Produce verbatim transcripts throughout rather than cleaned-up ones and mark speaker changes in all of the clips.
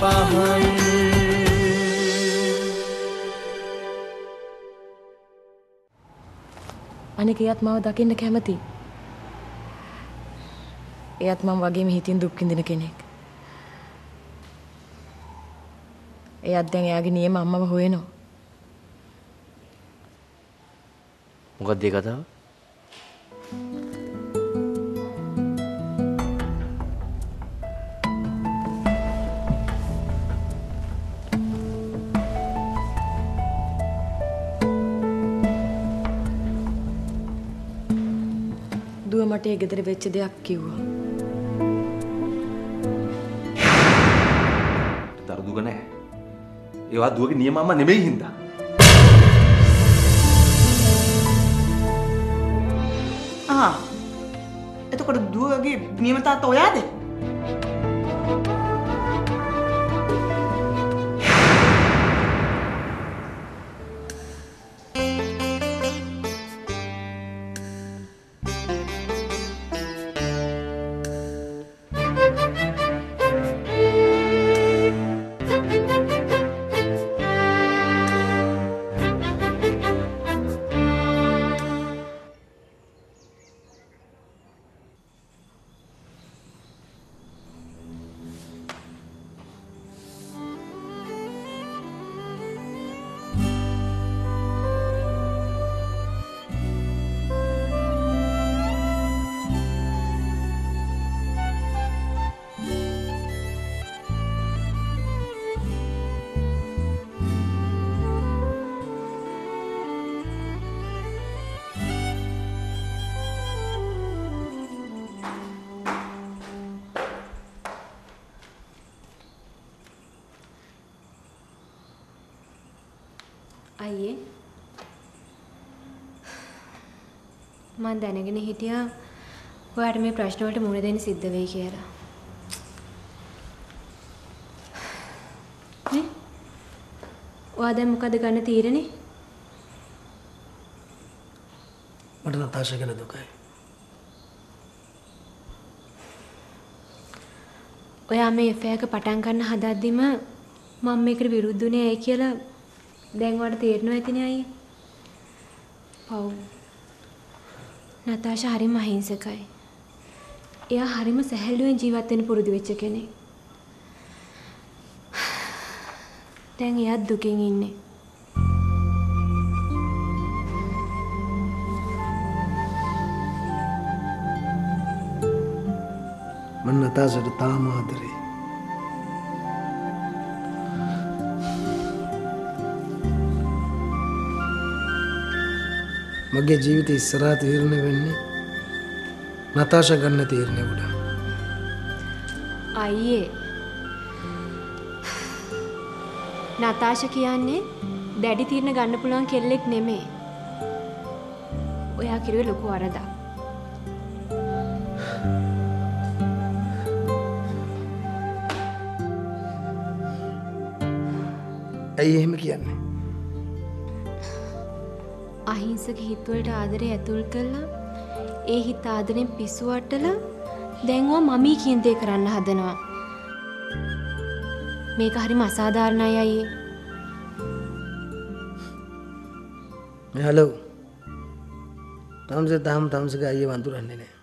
Speaker 1: පහන්
Speaker 2: අනික එයත් මාව දකින්න කැමති. එයත් මම වගේම හිතින් දුක් විඳින කෙනෙක්. එයත් දැන් එයාගේ නියම අම්මව හොයනවා.
Speaker 3: මොකක්ද ඒ කතාව?
Speaker 2: දුව මට ඒ ගෙදර වෙච්ච දෙයක් කිව්වා.
Speaker 3: දරුදුක නැහැ. ඒවා දුවගේ නියම අම්මා නෙමෙයි හින්දා.
Speaker 4: ආ. එතකොට දුවගේ නියම තාත්තා ඔයාද?
Speaker 5: අයියේ මම දැනගෙන හිටියා ඔයාට මේ ප්‍රශ්න වලට මුහුණ දෙන්න සිද්ධ වෙයි කියලා. නේ? ඔයා දැන් මොකද ගන්න තීරණේ?
Speaker 6: මට නතාෂා ගැන දුකයි.
Speaker 5: ඔයා මේ එෆ් එක පටන් ගන්න හදද්දිම මම මේකට විරුද්ධුනේ ඇයි කියලා දැන් වඩ තේරෙනවා ඇතිනේ අයියේ. පව්. නතාෂා හරිම අහිංසකයි. එයා හරිම සැහැල්ලුවෙන් ජීවත් වෙන්න පුරුදු වෙච්ච කෙනෙක්. දැන් එයාත් දුකින් ඉන්නේ.
Speaker 6: මම නතාෂාට තාම ආදරේ. මගේ ජීවිතේ ඉස්සරහා තීරණය වෙන්නේ නතාෂා ගන්න තීරණය උඩ.
Speaker 5: අයියේ නතාෂා කියන්නේ දැඩි තීරණ ගන්න පුළුවන් කෙල්ලෙක් නෙමෙයි. ඔයා කිරුවේ ලොකු වරදක්.
Speaker 6: ඇයි එහෙම කියන්නේ?
Speaker 5: අහිංසක හිතවලට ආදරේ ඇතුල් කළා. ඒ හිත ආදරෙන් පිස්සු වටලා දැන් ඔයා මමී කියන දේ කරන්න හදනවා. මේක හරිම අසාධාරණයි අයියේ.
Speaker 6: මේ හලෝ. තාමසේ තාම තාමසේගේ අයියේ වඳුරන්නේ නැහැ.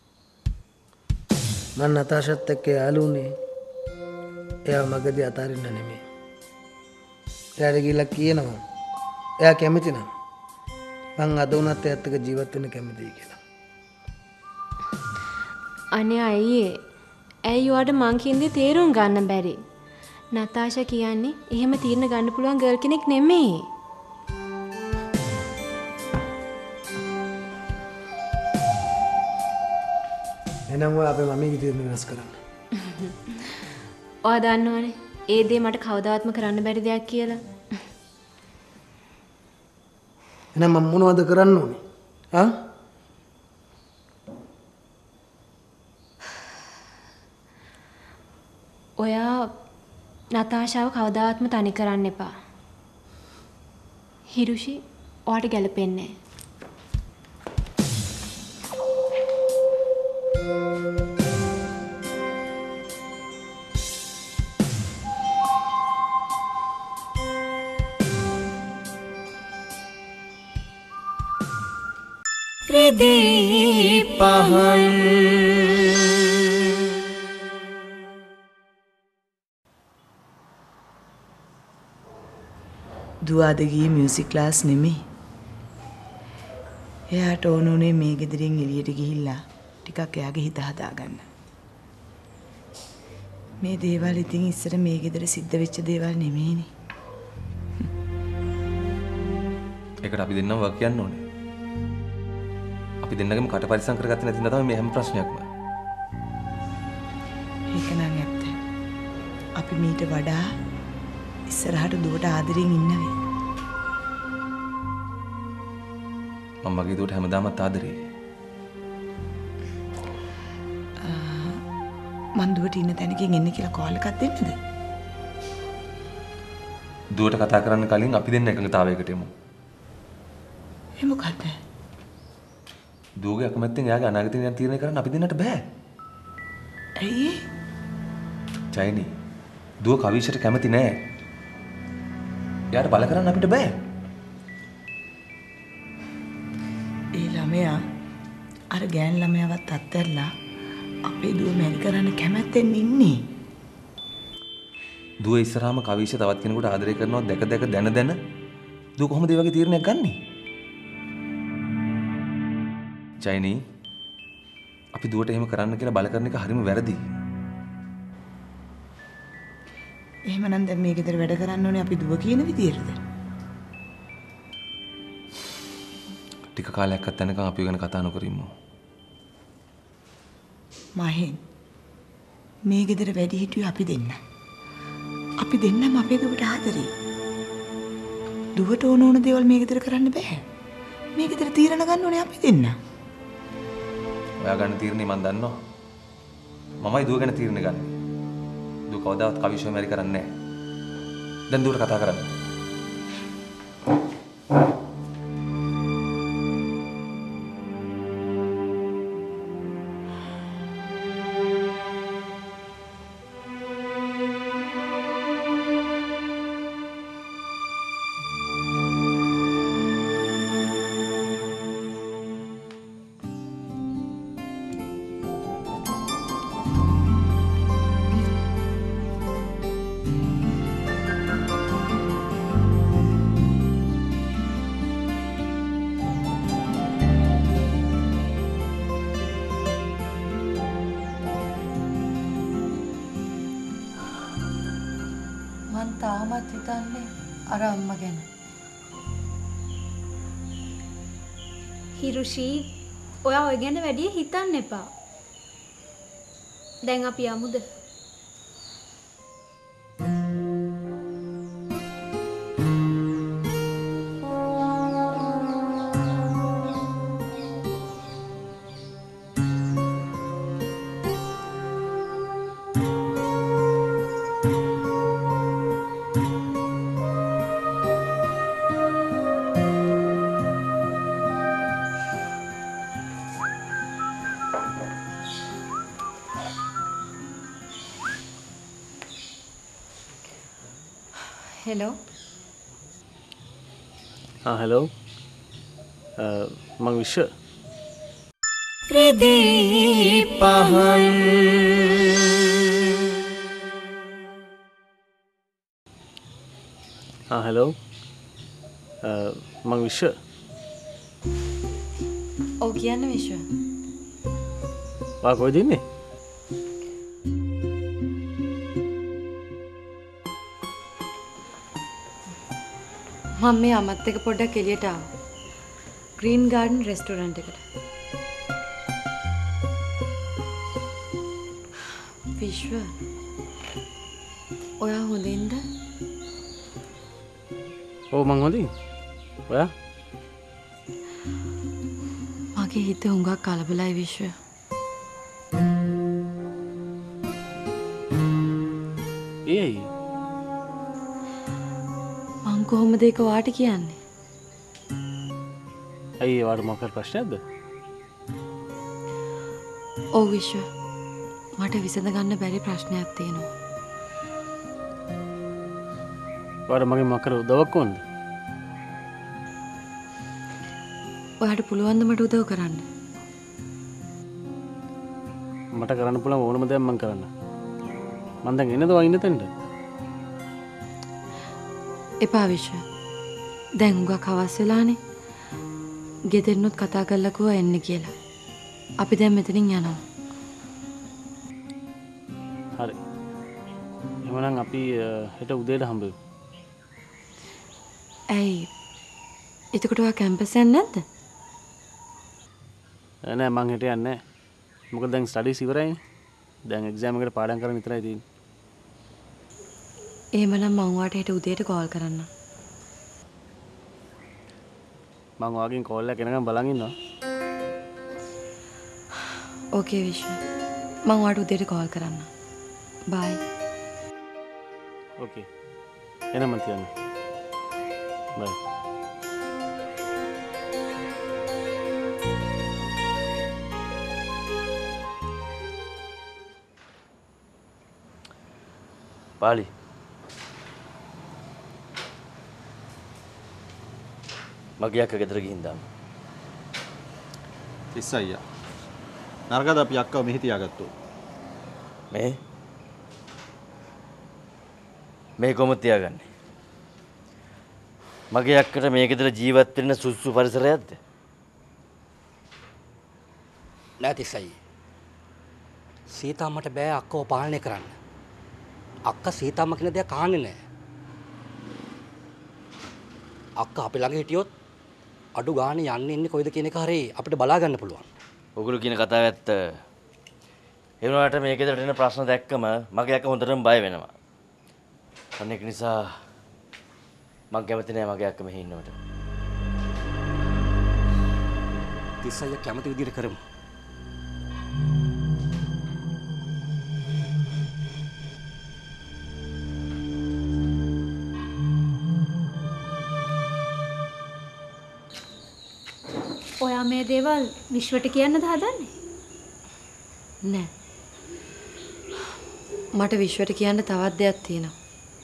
Speaker 6: මම නතාෂාත් එක්ක යාළුනේ. එයා මගදී අතාරින්න නෙමෙයි. එයාට ගිහලා කියනවා. එයා කැමති නම් මං අද උනත් එයාත් එක්ක ජීවත් වෙන්න කැමතියි කියලා.
Speaker 5: අනේ අයියේ. ඇයි ඔයාට මං කියන්නේ තේරුම් ගන්න බැරි? නතාෂා කියන්නේ එහෙම තීරණ ගන්න පුළුවන් ගර්ල් කෙනෙක් නෙමෙයි.
Speaker 6: එහෙනම් ඔයා අපේ මම්මිගේ තීරණ වෙනස් කරන්න.
Speaker 5: ඔයා දන්නවනේ ඒ දේ මට කවදාත්ම කරන්න බැරි දෙයක් කියලා.
Speaker 6: එහෙනම් මම මොනවද කරන්න ඕනේ? ආ?
Speaker 5: ඔයා නතාෂාව කවදාත්ම තනි කරන්න එපා. හිරුෂි ඔයාට ගැලපෙන්නේ නැහැ.
Speaker 4: රිදී පහන් දුවාද ගියේ මියුසික් ක්ලාස් නෙමෙයි. එයාට ඕන උනේ මේ ගෙදරින් එළියට ගිහිල්ලා ටිකක් එයාගේ හිත හදාගන්න. මේ දේවල් ඉතින් ඉස්සර මේ ගෙදර සිද්ධ වෙච්ච දේවල් නෙමෙයිනේ.
Speaker 3: ඒකට අපි දෙන්නම වක් කියන්න ඕනේ. අපි දෙන්නගම කට පරිසම් කරගත්තේ නැති නිසා තමයි මේ හැම ප්‍රශ්නයක්ම.
Speaker 4: ඒක නම් ඇත්ත. අපි මීට වඩා ඉස්සරහට දුවට ආදරෙන් ඉන්න වෙයි.
Speaker 3: මම මගේ දුවට හැමදාමත් ආදරේ.
Speaker 4: මං දුවට ඉන්න තැනකින් එන්න කියලා කෝල් එකක් දෙන්නද?
Speaker 3: දුවට කතා කරන්න කලින් අපි දෙන්න එකඟතාවයකට එමු.
Speaker 4: ඒ මොකද්ද?
Speaker 3: දුවගේ අකමැත්තෙන් එයාගේ අනාගතය ගැන තීරණය කරන්න අපි දෙන්නට බෑ.
Speaker 4: ඇයි?
Speaker 3: චයිනි. දුව කවිෂට කැමති නෑ. එයාට බල කරන්න අපිට බෑ.
Speaker 4: ඒ ළමයා අර ගෑන් ළමයාවත් අත්හැරලා අපේ දුව මැරි කරන්න කැමැත්තෙන් ඉන්නේ.
Speaker 3: දුව ඉස්සරහාම කවිෂ තවත් කෙනෙකුට ආදරය කරනවා දැක දැක දැන දැන දුව කොහොමද මේ වගේ තීරණයක් ගන්නේ? චයිනි අපි දුවට එහෙම කරන්න කියලා බල කරන එක හරිම වැරදි.
Speaker 4: එහෙමනම් දැන් මේ ගෙදර වැඩ කරන්න ඕනේ අපි දුව කියන විදියටද?
Speaker 3: ටික කාලයක් අත් යනකම් අපි ගැන කතා නොකරමු.
Speaker 4: මහෙන් මේ ගෙදර වැඩි හිටියෝ අපි දෙන්න. අපි දෙන්නම අපේ දුවට ආදරේ. දුවට ඕන ඕන දේවල් මේ ගෙදර කරන්න බෑ. මේ ගෙදර තීරණ ගන්න ඕනේ අපි දෙන්න.
Speaker 3: ඔයා ගන්න තීරණේ මම දන්නවා. මමයි දුව ගැන තීරණ ගන්න. දුව කවදාවත් කවිෂව මැරි කරන්නේ නැහැ. දැන් දුවට කතා කරන්න.
Speaker 2: මං තාමත් හිතන්නේ අර අම්මා ගැන.
Speaker 5: හිරුෂී ඔයා ඔය ගැන වැඩි හිතන්න එපා. දැන් අපි යමුද?
Speaker 2: හෙලෝ.
Speaker 1: हाँ हेलो මං විශ්ව
Speaker 4: රිදී පහන්
Speaker 1: हाँ हेलो මං විශ්ව
Speaker 2: ඔව් කියන්න විශ්ව.
Speaker 1: වා කොහෙද ඉන්නේ?
Speaker 2: මම මේ අමත් එක පොඩ්ඩක් එළියට ආවා. ග්‍රීන් ගාඩන් රෙස්ටෝරන්ට් එකට. විශ්ව. ඔයා හොඳින්ද?
Speaker 1: ඔව් මං හොඳින්. ඔයා?
Speaker 2: මගේ හිත හුඟක් කලබලයි විශ්ව.
Speaker 1: ඒයි
Speaker 2: මං කොහොමද ඒක වාට කියන්නේ?
Speaker 1: ඇයි ඒ වාට මොකක් ප්‍රශ්නයක්ද?
Speaker 2: ඔව් විශ්ව. මට විසඳ ගන්න බැරි ප්‍රශ්නයක් තියෙනවා.
Speaker 1: වාට මගේ මොකක් කර උදව්වක් ඕනද?
Speaker 2: ඔයාට පුළුවන් ද මට උදව් කරන්න?
Speaker 1: මට කරන්න පුළුවන් ඕනම දෙයක් මම කරන්න. මම දැන් එන්නද වයින් දෙන්න?
Speaker 2: එපා විශ්ව. දැන් උගක් හවස් වෙලානේ. ගෙදරිනුත් කතා කරලා කිව්වා එන්න කියලා. අපි දැන් මෙතනින් යනවා.
Speaker 1: හරි. එහෙනම් අපි හෙට උදේට හම්බෙමු.
Speaker 2: ඇයි? එතකොට ඔයා කැම්පස් යන්නේ නැද්ද?
Speaker 1: නෑ මං හෙට යන්නේ නෑ. මොකද දැන් ස්ටඩීස් ඉවරයිනේ. දැන් එක්සෑම් එකට පාඩම් කරන්න විතරයි තියෙන්නේ.
Speaker 2: එහෙමනම් මං ඔයාට හෙට උදේට කෝල් කරන්නම්.
Speaker 1: මං ඔයාගෙන් කෝල් එකක් එනකම් බලන් ඉන්නවා.
Speaker 2: ඕකේ විශ්ව. මං ඔයාට උදේට කෝල් කරන්නම්. බයි.
Speaker 1: ඕකේ. එනම තියන්න. බයි.
Speaker 7: පාලි මගේ අක්ක ගෙදර ගිහින් දාමු.
Speaker 8: තිස්ස අයියා. නරකද අපි අක්කව මෙහි තියාගත්තෝ.
Speaker 7: මේ මේ කොහොමද තියාගන්නේ? මගේ අක්කට මේ ගෙදර ජීවත් වෙන්න සුසු පරිසරයක්ද?
Speaker 9: නෑ තිස්ස අයියේ. සීතා මට බෑ අක්කව පාලනය කරන්න. අක්කා සීතාම්ම කියන දෙයක් අහන්නේ නැහැ. අක්කා අපි ළඟ හිටියොත් අඩු ගානේ යන්නේ ඉන්නේ කොයිද කියන එක හරි අපිට බලා ගන්න පුළුවන්.
Speaker 7: ඔගොල්ලෝ කියන කතාව ඇත්ත. ඒ වුණාට මේ ගෙදරට එන ප්‍රශ්න දැක්කම මගේ අක්ක හොඳටම බය වෙනවා. අන්න ඒක නිසා මම කැමති නෑ මගේ අක්ක මෙහි ඉන්නවට.
Speaker 9: තිස්ස අයියා කැමති විදිහට කරමු.
Speaker 5: ඔයා මේ දේවල් විශ්වට කියන්නද හදන්නේ?
Speaker 2: නෑ. මට විශ්වට කියන්න තවත් දෙයක් තියෙනවා.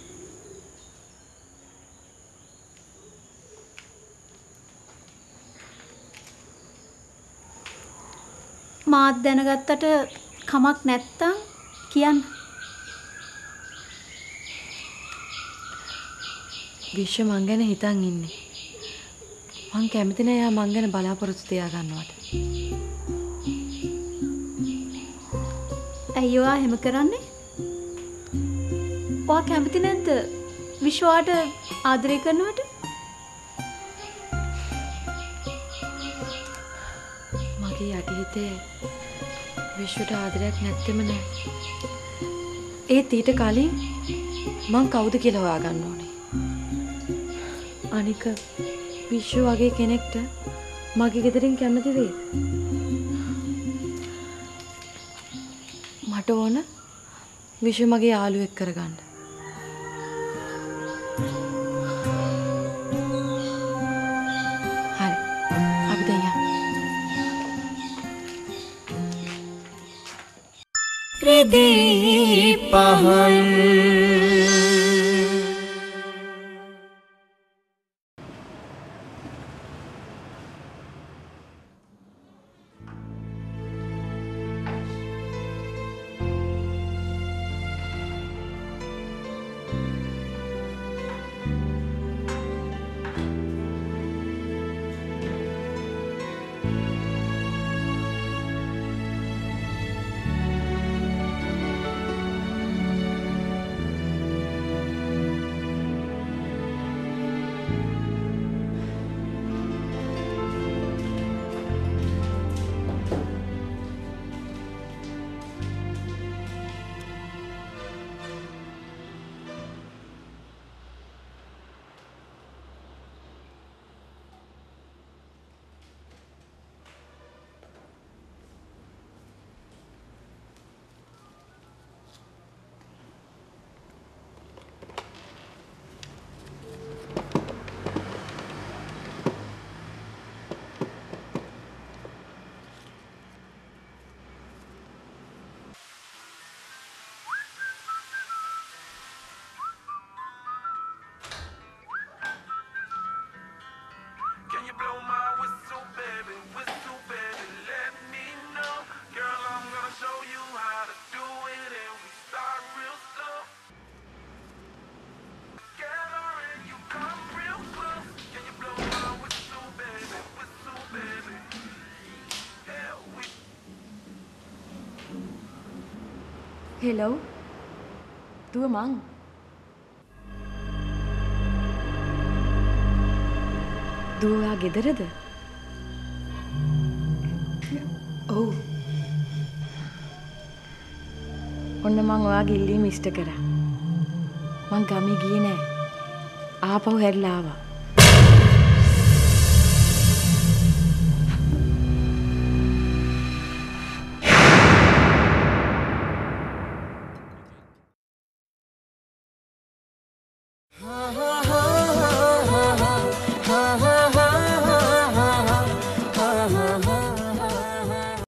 Speaker 5: මාත් දැනගත්තට කමක් නැත්තම් කියන්න.
Speaker 2: විශ්ව මං ගැන හිතන් ඉන්නේ. මං කැමති නෑ යා මං ගැන බලාපොරොත්තු තියා ගන්නවට.
Speaker 5: ඇයි ඔයා එහෙම කරන්නේ? ඔයා කැමති නැද්ද විශ්වාට ආදරය කරනවට?
Speaker 2: මගේ යටිහිතේ විශ්වට ආදරයක් නැත්තෙම නෑ. ඒත් ඊට කලින් මං කවුද කියලා හොයාගන්න ඕනේ. අනික විශ්ව වගේ කෙනෙක්ට මගේ ගෙදරින් කැමති වෙයි. මට ඕන විශ්ව මගේ යාළුවෙක් කරගන්න. හරි. අපි දැන් යමු.
Speaker 10: ක්‍රදී පහන්
Speaker 2: හෙලෝ දුව මං දුවවා ගෙදරද? ඔව්. ඔන්න මං ඔයාගේ ඉල්ලීම ඉෂ්ට කරා. මං ගමේ ගියේ නෑ. ආපහු හැරිලා ආවා.